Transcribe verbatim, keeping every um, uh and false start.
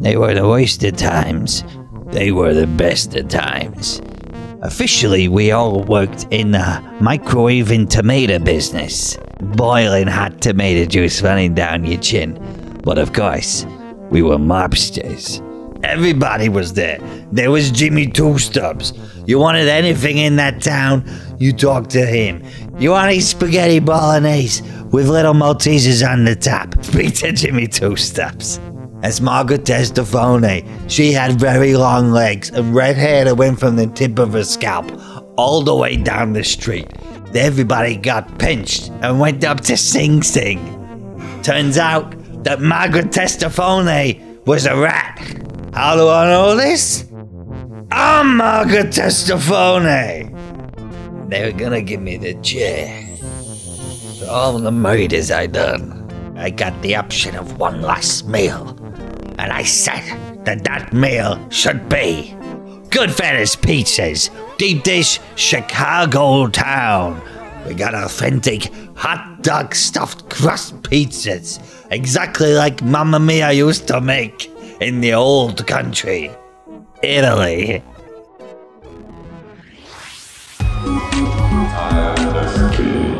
They were the worst of times. They were the best of times. Officially, we all worked in the microwaving tomato business. Boiling hot tomato juice running down your chin. But of course, we were mobsters. Everybody was there. There was Jimmy Two Stubs. You wanted anything in that town, you talked to him. You wanted spaghetti bolognese with little Maltesers on the top. Speak to Jimmy Two Stubs. As Margaret Testafone, she had very long legs and red hair that went from the tip of her scalp all the way down the street. Everybody got pinched and went up to Sing Sing. Turns out that Margaret Testafone was a rat. How do I know this? I'm Margaret Testafone. They were gonna give me the chair for all the murders I done. I got the option of one last meal, and I said that that meal should be Goodfellas Pizzas, deep dish Chicago town. We got authentic hot dog stuffed crust pizzas, exactly like Mamma Mia used to make in the old country, Italy. I am the king.